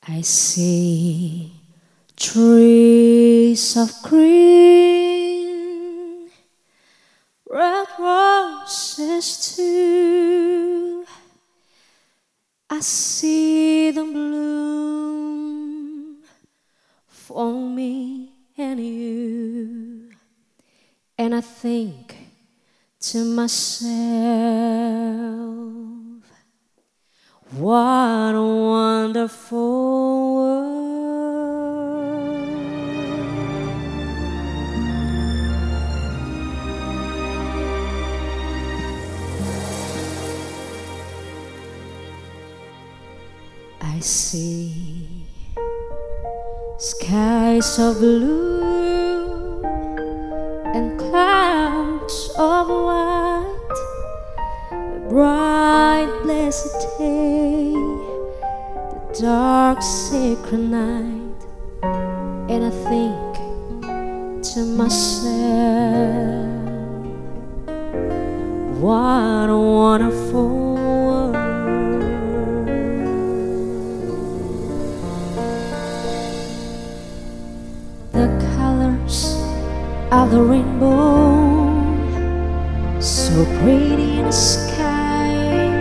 I see trees of green, red roses too. I see them bloom for me and you, and I think to myself, what a wonderful world. I see skies of blue and clouds of white, the bright blessed day, the dark sacred night, and I think to myself, what a wonderful world. The colors of the rainbow, so pretty in the sky,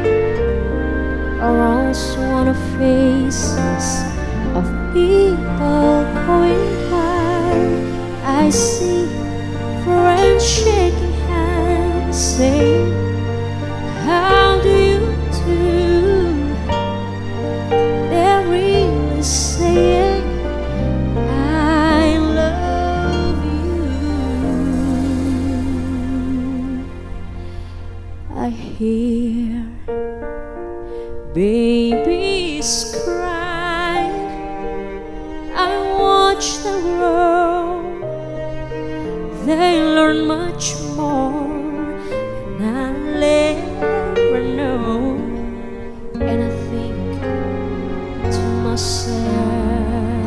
are also on the faces of people going by. I see friends shaking hands, saying, how do you do? They're really saying, I love you. I hear babies cry, I watch them grow. They learn much more than I'll ever know, and I think to myself,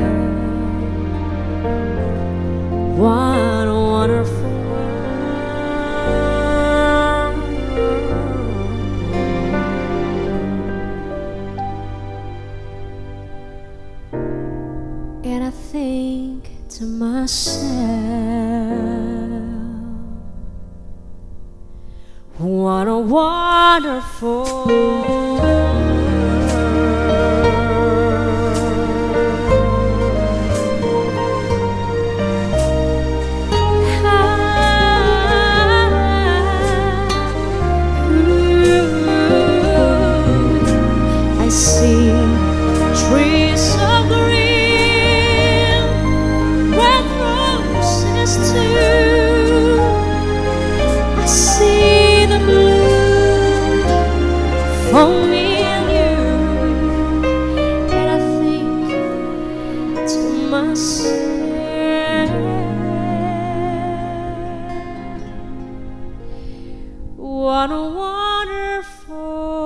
what a wonderful and I think to myself, what a wonderful I see trees of green, red roses too. I see the blue for me and you, and I think to myself, what a wonderful